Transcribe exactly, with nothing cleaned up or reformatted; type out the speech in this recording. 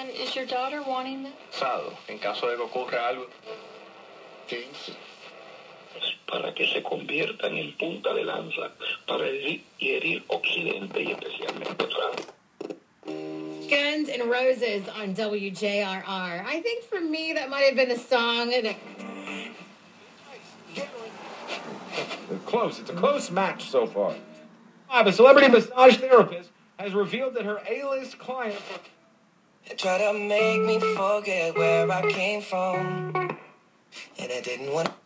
And is your daughter wanting that? Sado, en caso de que ocurra algo. ¿Qué hice? Para que se conviertan en punta de lanza para herir, y herir Occidente y especialmente Francia. Guns N' Roses on W J R R. I think for me that might have been a song that... Close. It's a close match so far. A celebrity massage therapist has revealed that her A-list client... Try to make me forget where I came from, and I didn't want to...